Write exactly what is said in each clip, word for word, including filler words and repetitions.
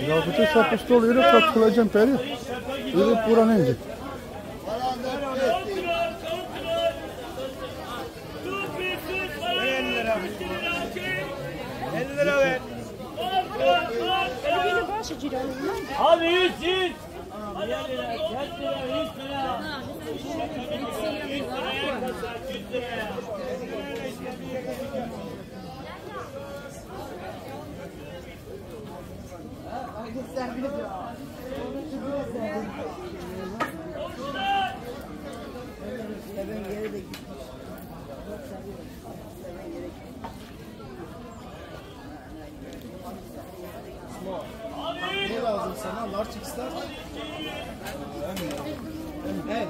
Da bitte sa pistol yürü katılacağım peri. Yürü pura neydi? elli lira ver. Abi yüz yüz. elli lira, kaç lira, yüz lira. Ne lazım sana? Large ister. Evet.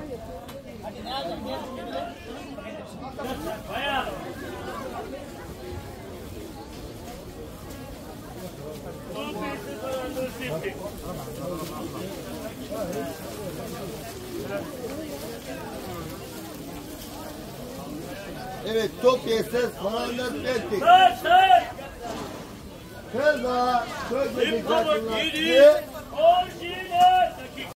Evet, çok yeses falanlar belki. Sır sır. Keza, çok yeses falanlar. Orijinal.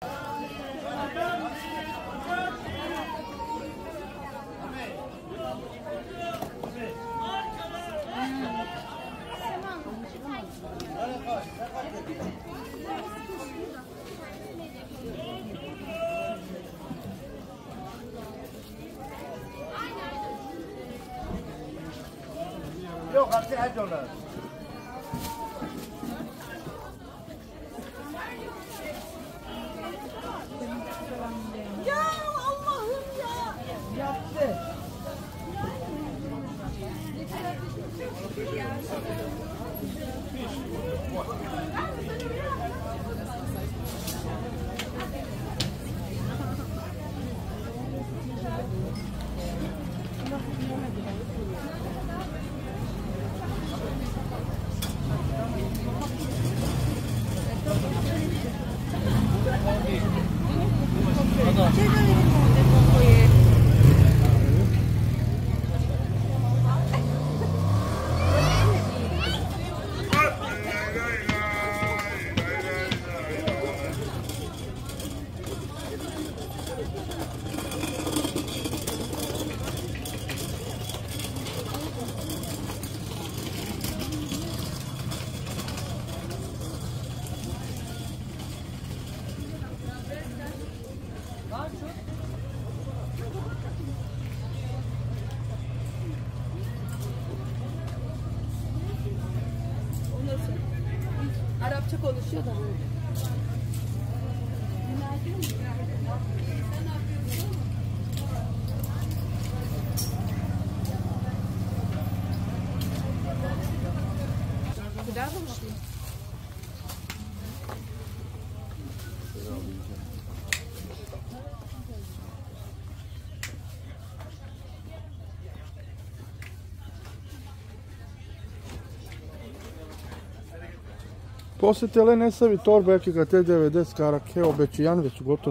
Yok hepsi her dolar. Ya Allah'ım ya. Yaptı. Arapça konuşuyor da böyle. Güzel konuşuyor. Posjetili ne savi torbe, jaki ga te devedeset karake obećijan već gotovo.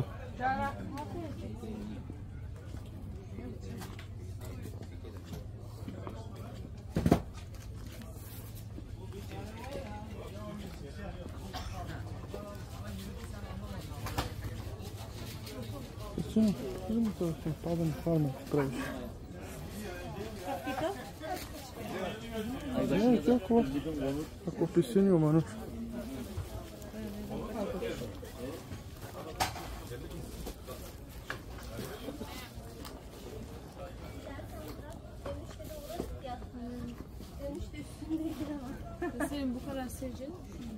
Sim, sim, to se padam farma previše. Ne, kako? Ako pisinju manuš. Senin bu kadar seveceğin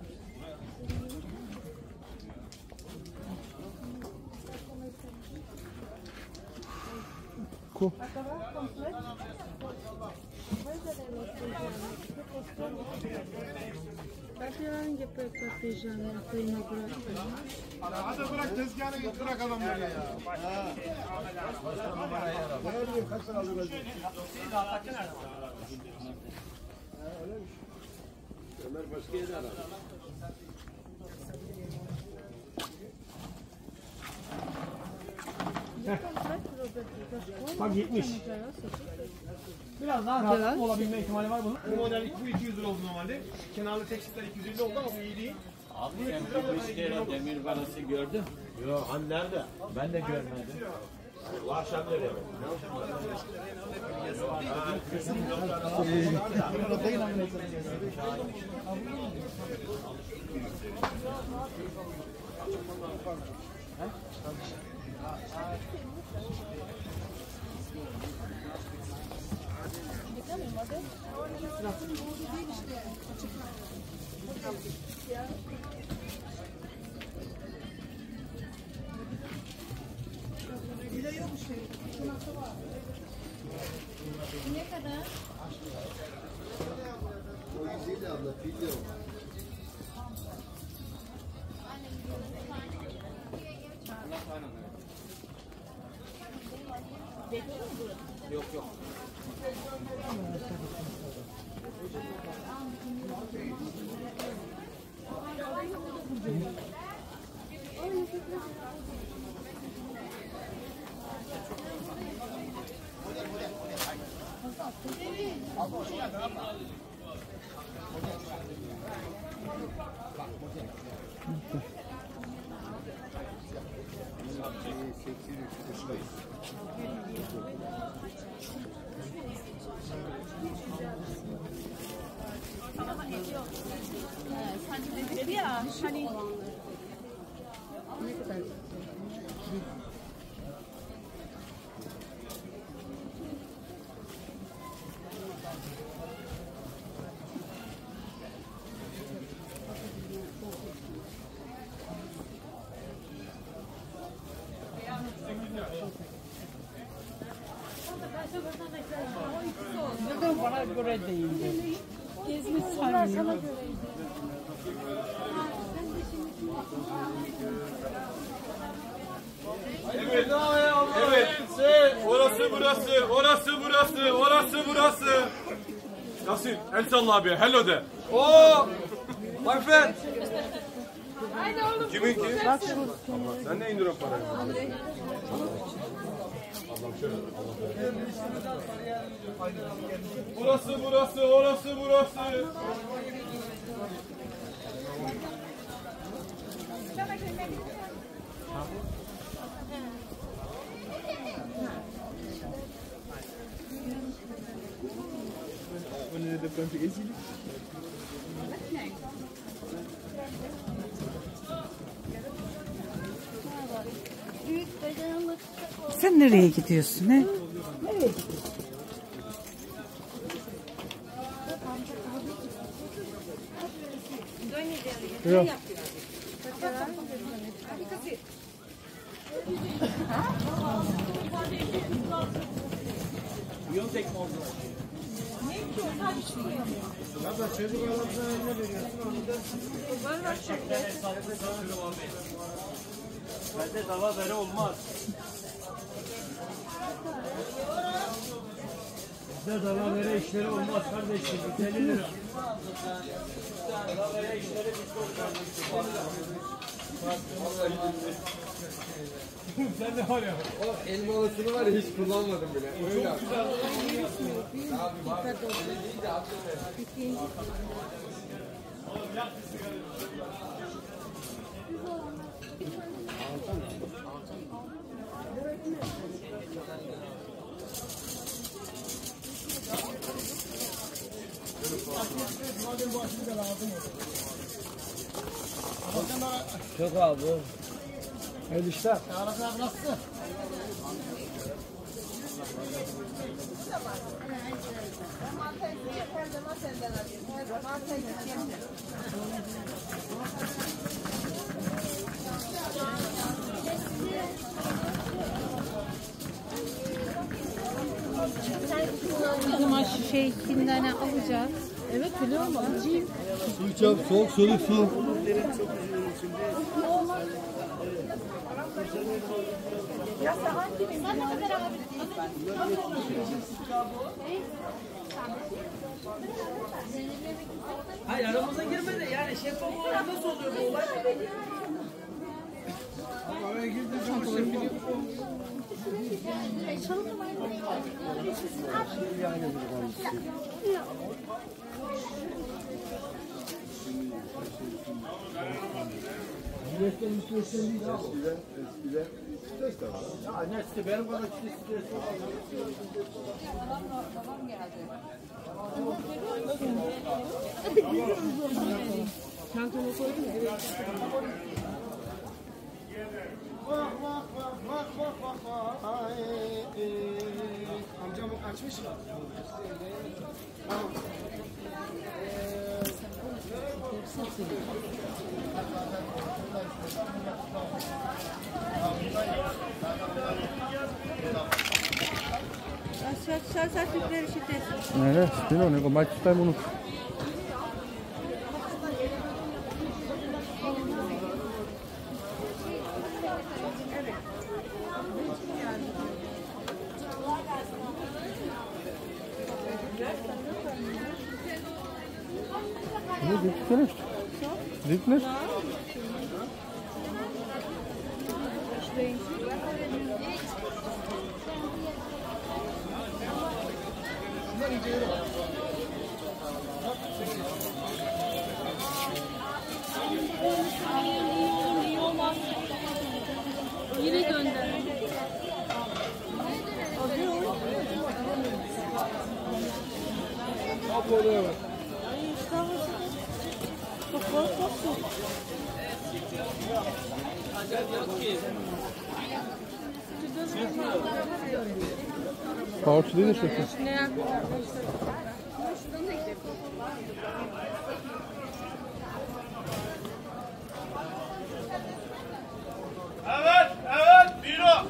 Ko? Patlıcan yapıyor patlıcanı kıyma bırakıyor. Hadi bırak tezgahını bırak adamları ya. Ne kaç lira alıyorsun? Ömer başka yere ara. Bak yetmiş. Biraz daha rahat olabilme ihtimali var bunun. Bu model iki yüz lira oldu normalde. Kenarlı teksitler iki yüz elli oldu ama bu iyi değil. Abi sen bu müşteri demir balası gördün? Yok hani nerede? Ben de görmedim. Bu akşam nereye? Ne kadar? O yüz elli abla fil yok. Yok yok. Dedi ya hani Neden bana göre değildi? gezmiş onlar sana göreydi. Evet, evet. Orası burası, orası burası, orası burası. Yasin, el salla abi, hello de. Oo, my friend. Kimin ki? Sen ne indiriyorsun parayı? Burası burası, orası burası. Büyük bedenlik. Sen nereye gidiyorsun he? Ja. Bende dava vere olmaz. Bizde dava vere işleri olmaz kardeşim. elli lira. Dava vere işleri bizde olmaz. Sen ne var ya? O elmalısını var ya hiç kullanmadım bile. Öyle. Çok abi. Hayırlı işler. O zaman şu şeyinden alacağız. Evet biliyorum alacağım. Su çap, soğuk soluk su. Hayır aramıza girme de yani şeffaf olarak nasıl oluyor bu olay? Çalın Eskiden, eskiden stres de var. Ya ne benim kadar stres yok. Çantama koydum ya. Vah vah vah vah vah vah vah. Amcam açmış. Tamam. Şarj tüpleri şifresi. Ne? Spino, nego mai stai unutra. Ne dikti nešto? Dikti nešto? Yine döndü. Pa hoće da ideš nešto? Ne. Evet, evet, biro.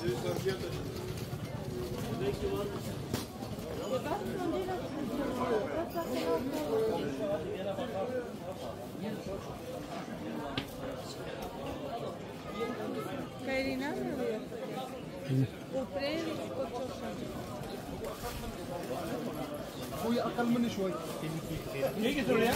Karina mı oluyor? O premi Şoy akal mı ne şoy? Ne gidiyor ya?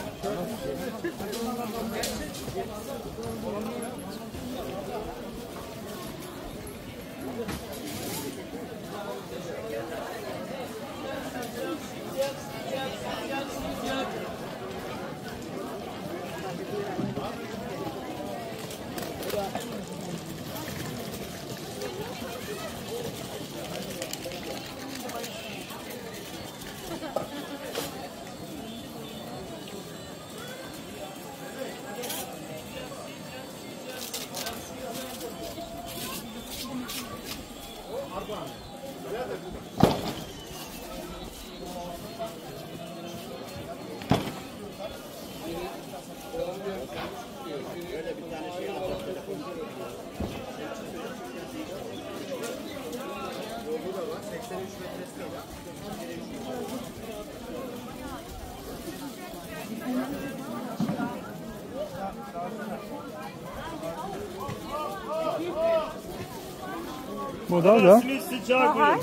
Bu da da. Sıcak olun.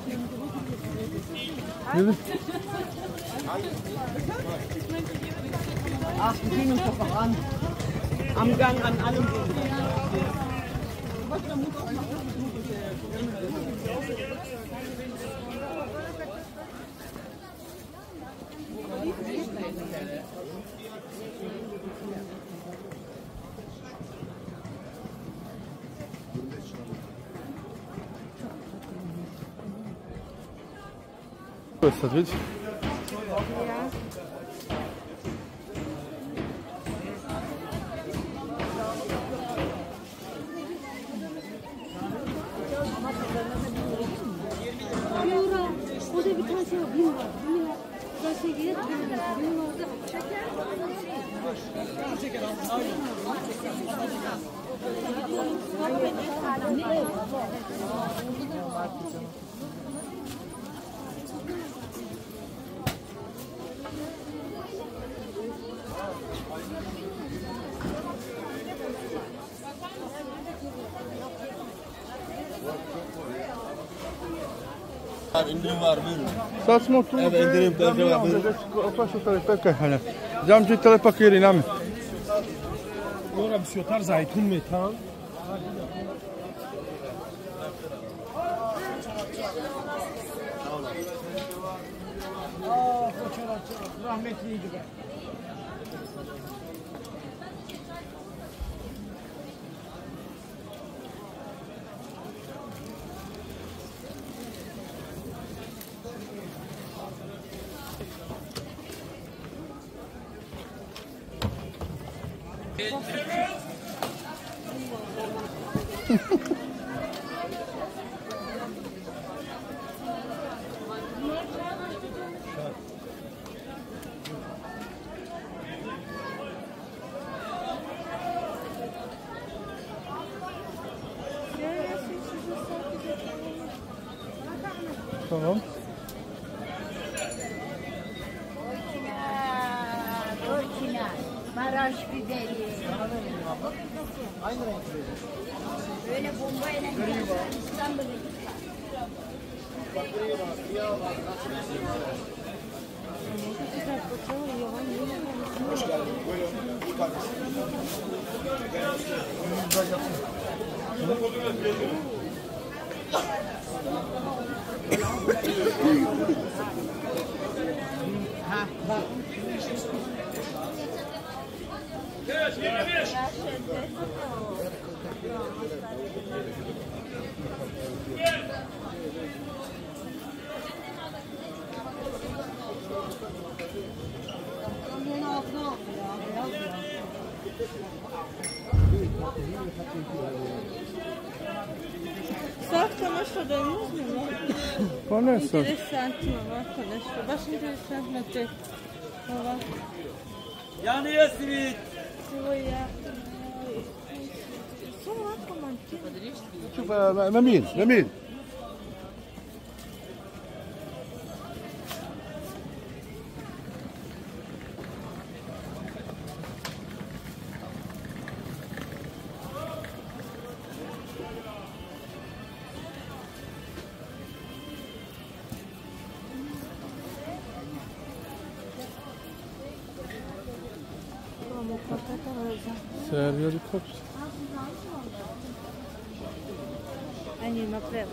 Yürü. Ach, wir gehen uns doch noch an. Am Gang an allem. Sad vidi. Yura, orada bir tane şey var, bin var, bin var. Burada şey gelir, bin var, bin var. Şeker. İndirim var buyurun. Sad smo tu. Evo, indirim, da mi država, imamo da opašu telepeka. Dam ti telepak yeri nami. Ora bir şey otar zaytun mu tam? Aa, koçalar rahmetliydi be. Tamam. Orkina, Maraş biberi. Aynı renk. Böyle bombayla İstanbul'a Hoş geldin. Buyurun. İyi kardeşim. Saf çamaşırlarımız mı var? Vanessa. Interessante mı arkadaşlar? Baş interessant madde. Baba. Yanıyor simit. Şuraya. Sonra tamam. شوف نميل نميل Seviyor kops. Ani ma prego.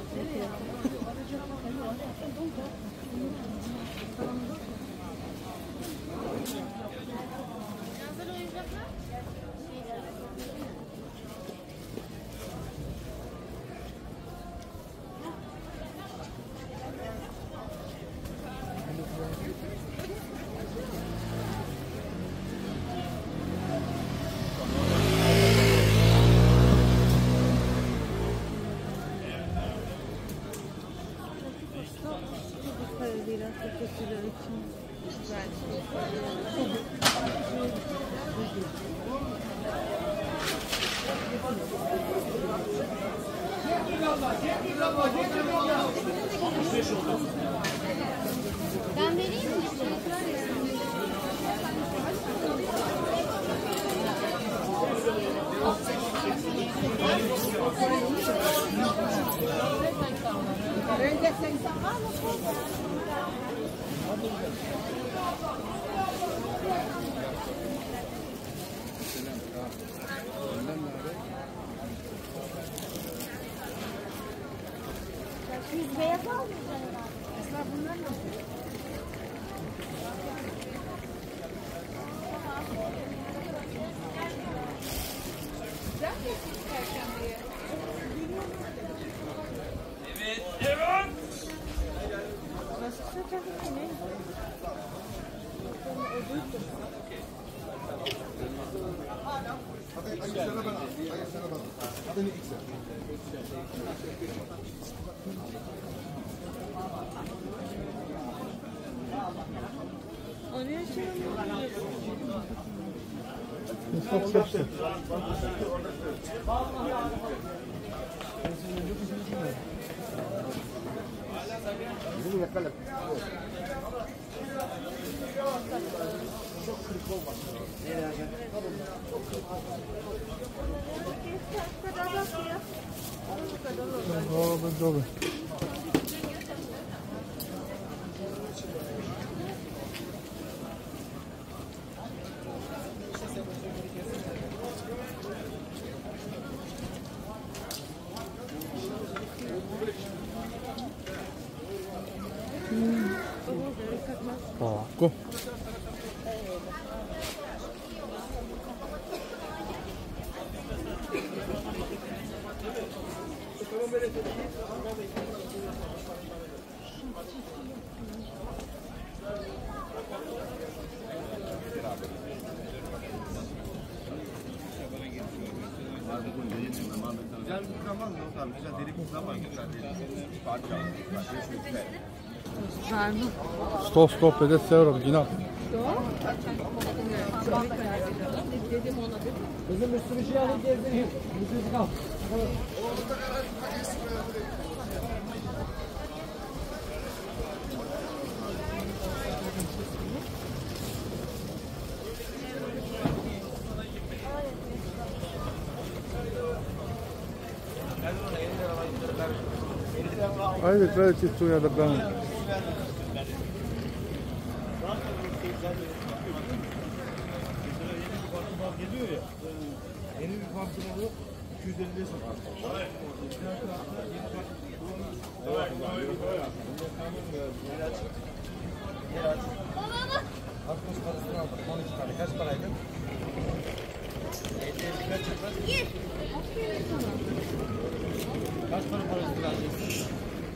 Ben vereyim mi? Biz beyaz almayacağız herhalde. Mesela bunlar nasıl? Oraya şey Çok seçtim. Bunu yakalım. Dobra, dobra. Poco. Güzel bir program var mı? Tamam, güzel deri bir program var mı? Güzel deri. Pardon. sto, sto pedeset euro original. Kızım üstünü şey alıp gezdireyim. Müzik al. Ajde, gledajte tu ja da branim. Geliyor ya. Yeni bir pantolonu iki yüz elliye satar. Altmış parasını aldık. on iki tane. Kaç paraydı? elli elli kaç yapar? Kaç para parası vereceksin?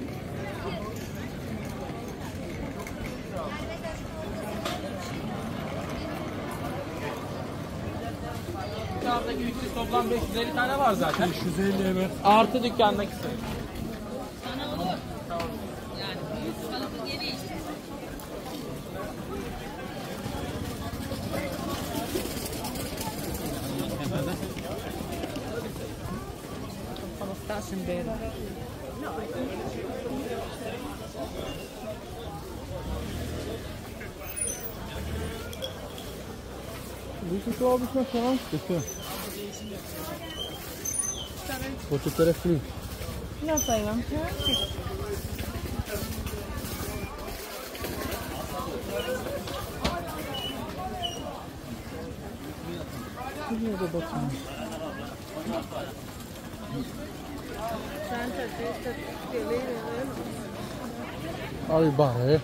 Dükkandaki üç yüz toplam beş yüz elli tane var zaten. beş yüz elli evet. Artı dükkandaki sayı. Вижте това обична шаланчета, все. По четири фли. No, to imam książkę. Nie zobaczymy. Çanta, çanta, geliyor. Ali bare.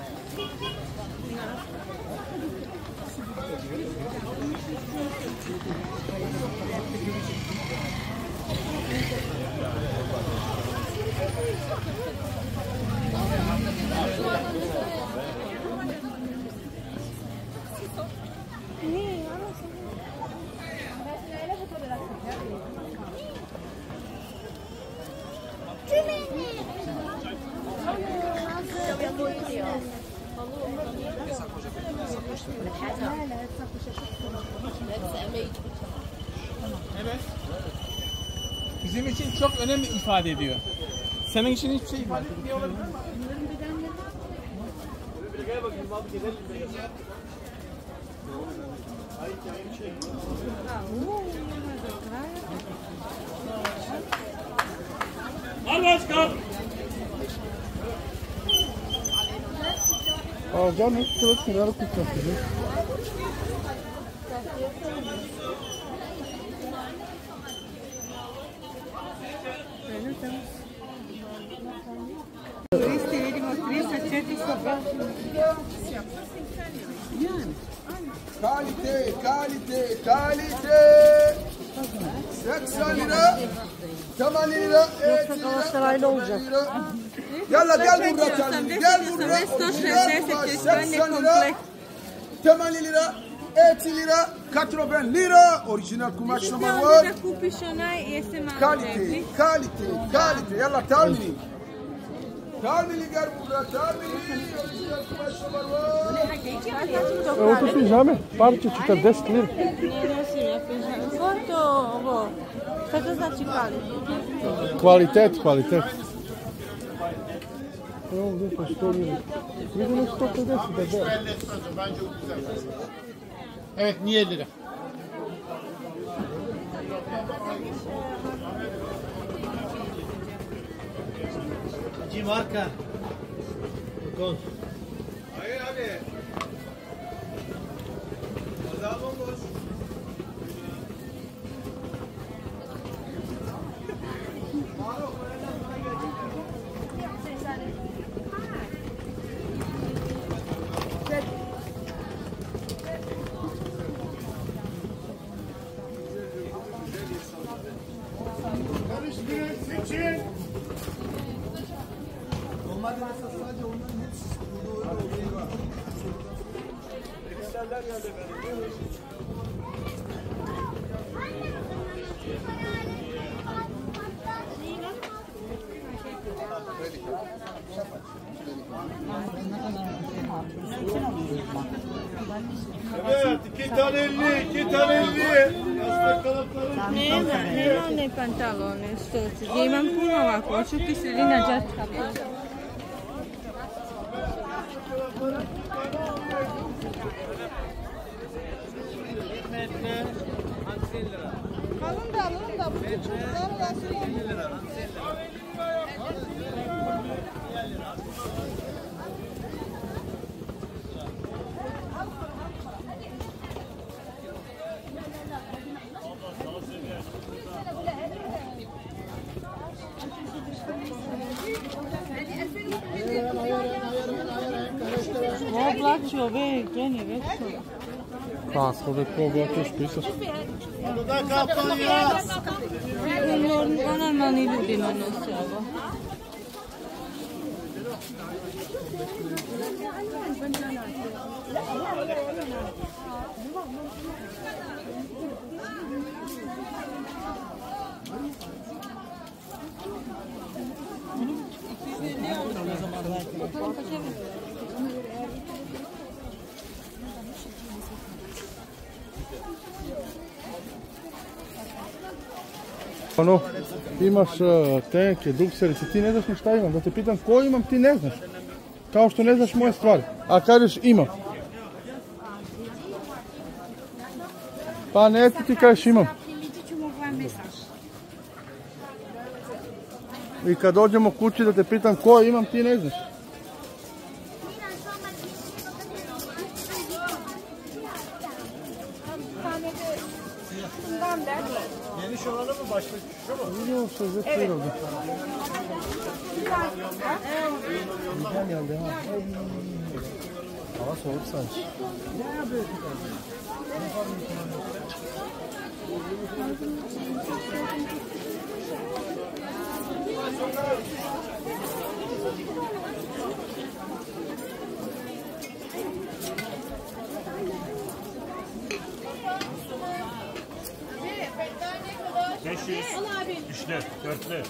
Evet. Bizim için çok önem ifade ediyor. Senin için hiçbir şey ifade etmiyor olabilir mi? Gel bakayım abi, gidelim. Al başkan. Alacağım hiç sırası kiralık tutmasın. Kalite, kalite, kalite. seksen lira. seksen lira. Yoksa Galatasaraylı olacak. Yalla gel burada Charlie. Gel burada. seksen lira. seksen lira. otuz lira. seksen lira. Orijinal kumaş numara var. Kalite, kalite, kalite. Yalla tahmini. Tahmini gel burada. Tahmini. Orijinal kumaş numara var. Evo to su žame, parče četrdeset lira. Koliko ovo? Šta to znači kvalitet? Kvalitet, kvalitet. Evo ovdje po sto lira. Vidimo sto pedeset da da. Evet, niye lira? Ci marca. Con. Hayır abi. Adam olmuş. İki tane elli. Nema, nema one pantalone, stoci. Ja imam puno ovako, hoću ti sredina džačka. Alın da alın da bu çocuklar olası yirmi lira. Oblačio ve, gdje je već to? Kako uvijek oblačiš, pisaš? Normalni ljudi nanose ovo. Ono, imaš uh, tenke, dukserice, ti ne znaš ni šta imam, da te pitam ko imam, ti ne znaš. Kao što ne znaš moje stvari, a kažeš imam. Pa ne, ti ti kažeš imam. I kad dođemo kući da te pitam ko imam, ti ne znaš. Geniş olanı mı başka şu mu? Vidio se već prirodno. Güzel geldi ha. Hava soğuk sanki. beş yüz. Üçlü, dörtlü.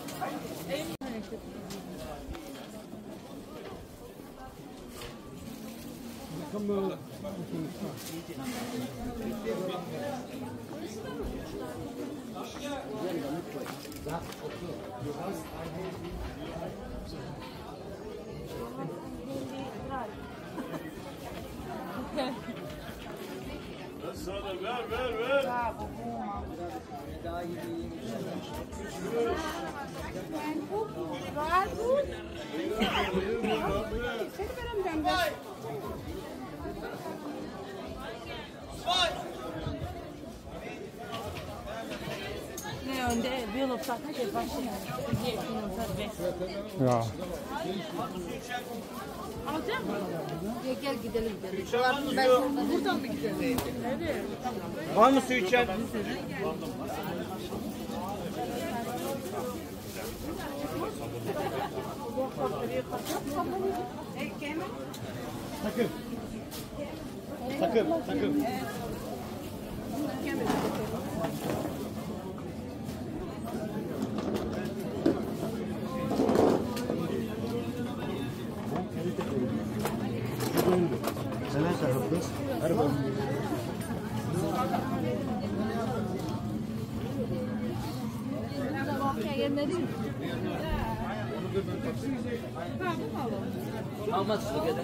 Ver ver ver. Ne, onda je bilo tako baš jeftino za dvesta. Ya. Alacak mı? Gel gidelim gidelim. Buradan mı gidelim? Evet. Var mı su içen? Takım. Takım, takım. How much together?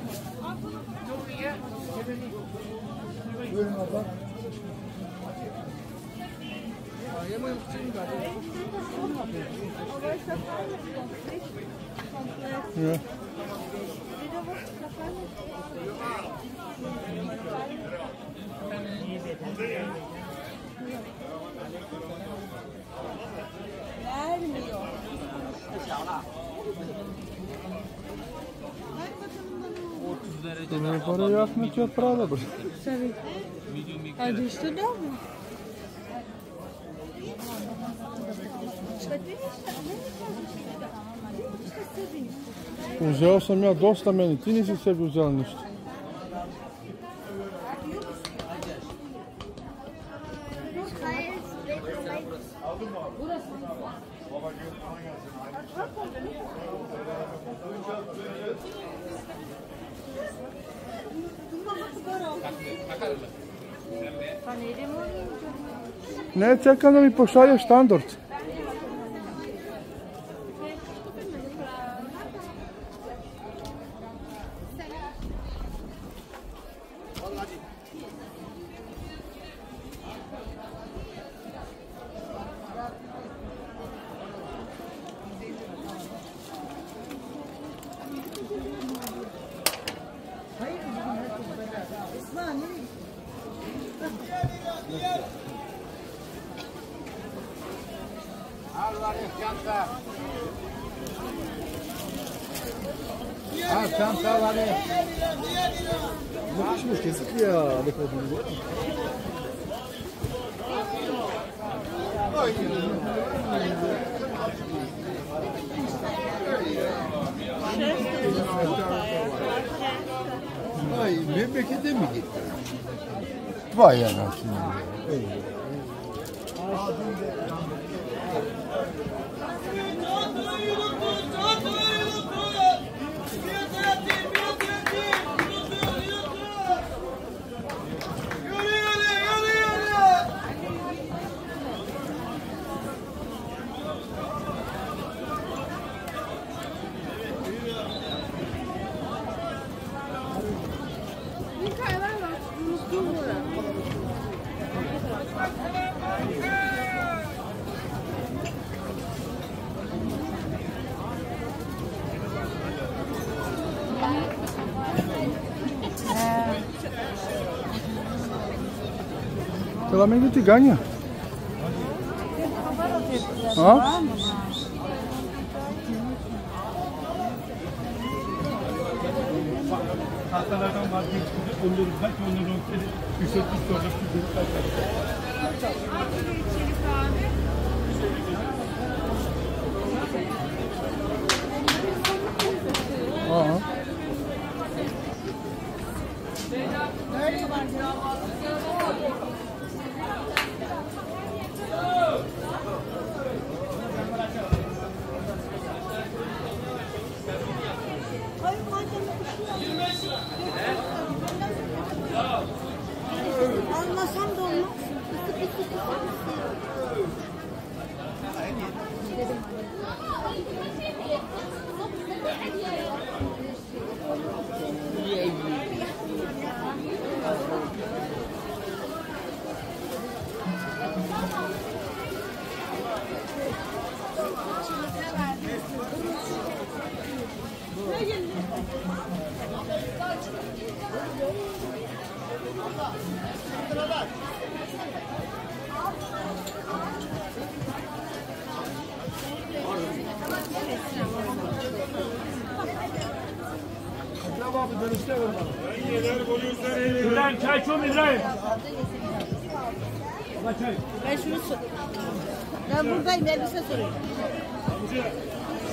Ya. Vermiyor. Ne para yakmak yok prava bu. Sabi. A isto dobro. Uzeo sam ja dosta meni, ti nisi sebi uzela ništa. Pa ne idemo li? Ne, čekam da mi pošalješ štandard. Ha çanta var ya. Yapışmış kesik ya. Ne kadar bu? Ay memlekete mi gitti? Vay anasını. Pelo menos te ganha. Ha? Tahtalardan vazgeçti. Onları belki onları yükseltmiş sonra. Aha. Almasam da olmaz. İbrahim çay çom İbrahim. Ben şunu sor. Ben buradayım, elbise soruyorum.